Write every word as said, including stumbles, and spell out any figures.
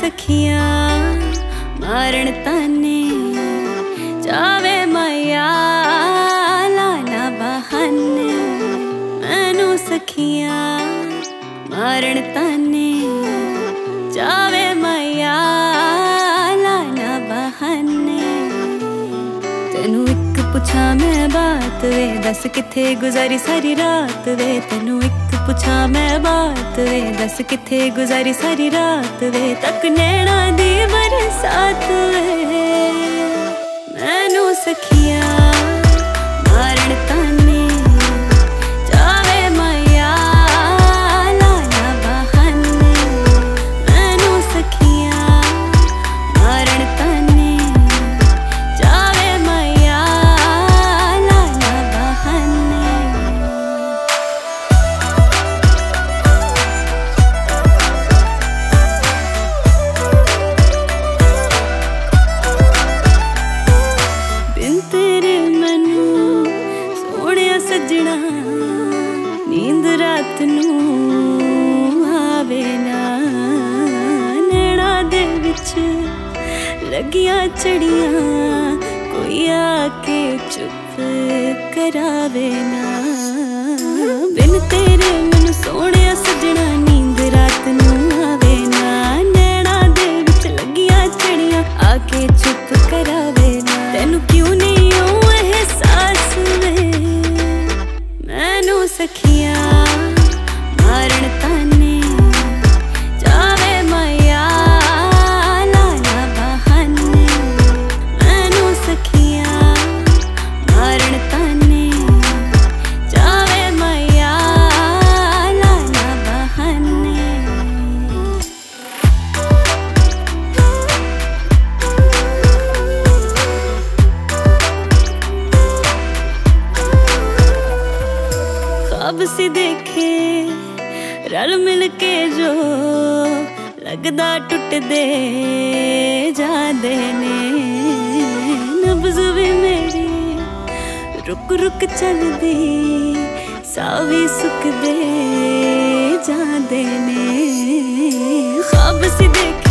सखियां मारण ताने जावे माया लाना बहाने। मैनू सखियां मारण ताने जावे माया लाना बहाने। तेनू एक पुछा मैं बात वे दस किथे गुजारी सारी रात वे। तेनू एक पुछा मैं बात वे दस किथे गुजारी सारी रात वे। तक नैना दी बरसात वे। मैनू सखियां मारण ताने जावे माया लाना बहाने। मैनू सखियां मारण ताने जावे माया लाना बहाने। सजना नींद रात नू आवे ना। नैना दे विच लगियां चढ़ियां कोई आके चुप करावे ना। बिन तेरे मैनू सोहणिया सजना नींद रात नू आवे ना। नैना दे विच लगियां चढ़ियां आके चुप करावे ना। तेनू क्यों नहीं ओ एहसास वे। मैनू सखियां मारण ताने जावे माया लाना बहाने। मैनू सखियां मारण ताने जावे माया लाना बहाने। ख्वाब सी देखे रल मिल के जो लगदा टुट दे जादे ने। नब्ज़ भी मेरी रुक रुक चलदी साह भी सुख दे जादे ने। ख्वाब सी देखे